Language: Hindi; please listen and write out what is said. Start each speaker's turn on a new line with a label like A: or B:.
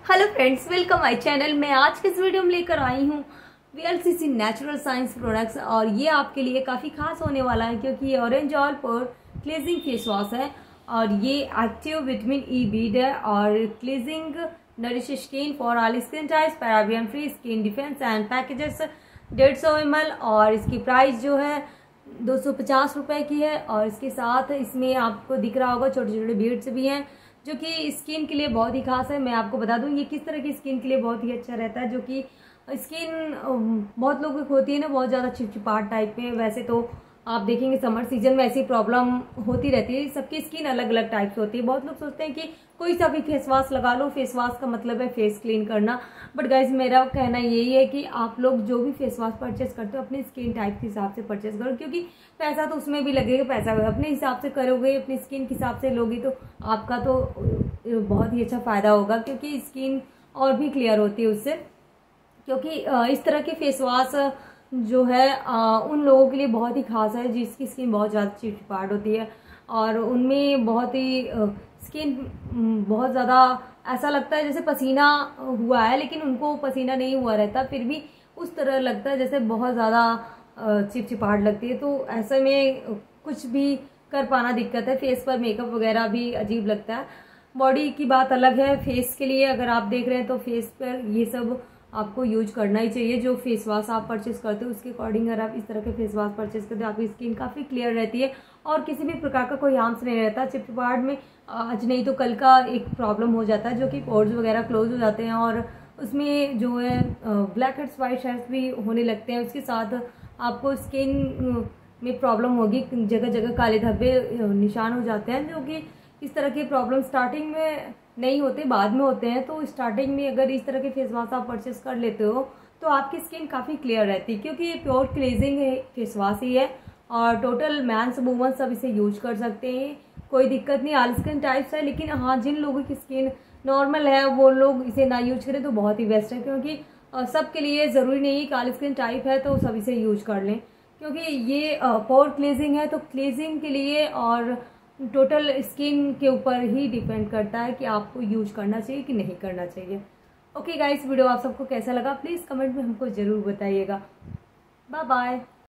A: Hello friends, welcome my channel. मैं आज के इस वीडियो में लेकर आई हूँ वीएलसीसी नेचुरल साइंस प्रोडक्ट्स और ये आपके लिए काफ़ी खास होने वाला है क्योंकि ये orange all pore cleansing face wash है और ये एक्टिव विटामिन ई बीड है और cleansing nourish skin for all skin types, paraben free, skin defence and packages 150 ml और इसकी प्राइस जो है 250 रुपये की है। और इसके साथ इसमें आपको दिख रहा होगा छोटे छोटे बीड्स भी हैं जो कि स्किन के लिए बहुत ही खास है। मैं आपको बता दूं ये किस तरह की स्किन के लिए बहुत ही अच्छा रहता है, जो कि स्किन बहुत लोगों को होती है ना, बहुत ज़्यादा चिपचिपाहट टाइप में। वैसे तो आप देखेंगे समर सीजन में ऐसी प्रॉब्लम होती रहती है, सबकी स्किन अलग अलग टाइप से होती है। बहुत लोग सोचते हैं कि कोई सा भी फेस वॉश लगा लो, फेस वॉश का मतलब है फेस क्लीन करना, बट गाइज मेरा कहना यही है कि आप लोग जो भी फेस वॉश परचेस करते हो अपनी स्किन टाइप के हिसाब से परचेस करो, क्योंकि पैसा तो उसमें भी लगेगा। पैसा अपने हिसाब से करोगे, अपनी स्किन के हिसाब से लोगे तो आपका तो बहुत ही अच्छा फायदा होगा, क्योंकि स्किन और भी क्लियर होती है उससे। क्योंकि इस तरह के फेस वॉश जो है उन लोगों के लिए बहुत ही खास है जिसकी स्किन बहुत ज़्यादा चिपचिपाहट होती है और उनमें बहुत ही स्किन बहुत ज़्यादा ऐसा लगता है जैसे पसीना हुआ है, लेकिन उनको पसीना नहीं हुआ रहता, फिर भी उस तरह लगता है जैसे बहुत ज़्यादा चिपचिपाहट लगती है। तो ऐसे में कुछ भी कर पाना दिक्कत है, फेस पर मेकअप वगैरह भी अजीब लगता है। बॉडी की बात अलग है, फेस के लिए अगर आप देख रहे हैं तो फेस पर ये सब आपको यूज करना ही चाहिए। जो फेस वॉश आप परचेस करते हो उसके अकॉर्डिंग अगर आप इस तरह के फेस वॉश परचेस करते हो आपकी स्किन काफ़ी क्लियर रहती है और किसी भी प्रकार का कोई हार्म्स नहीं रहता। चिपचिपाहट में आज नहीं तो कल का एक प्रॉब्लम हो जाता है, जो कि पोर्स वगैरह क्लोज हो जाते हैं और उसमें जो है ब्लैक हेड्स वाइट हेड्स भी होने लगते हैं। उसके साथ आपको स्किन में प्रॉब्लम होगी, जगह जगह काले धब्बे निशान हो जाते हैं, जो कि इस तरह के प्रॉब्लम स्टार्टिंग में नहीं होते, बाद में होते हैं। तो स्टार्टिंग में अगर इस तरह के फेस वॉश आप परचेस कर लेते हो तो आपकी स्किन काफ़ी क्लियर रहती है, क्योंकि ये प्योर क्लीजिंग फेस वॉश ही है और टोटल मैंस वुमन सब इसे यूज कर सकते हैं, कोई दिक्कत नहीं। ऑल स्किन टाइप्स है, लेकिन हाँ जिन लोगों की स्किन नॉर्मल है वो लोग इसे ना यूज करें तो बहुत ही बेस्ट है, क्योंकि सबके लिए ज़रूरी नहीं कि ऑल स्किन टाइप है तो सब इसे यूज कर लें, क्योंकि ये पोर क्लीजिंग है। तो क्लीजिंग के लिए और टोटल स्किन के ऊपर ही डिपेंड करता है कि आपको यूज करना चाहिए कि नहीं करना चाहिए। ओके गाइस, वीडियो आप सबको कैसा लगा प्लीज़ कमेंट में हमको ज़रूर बताइएगा। Bye bye.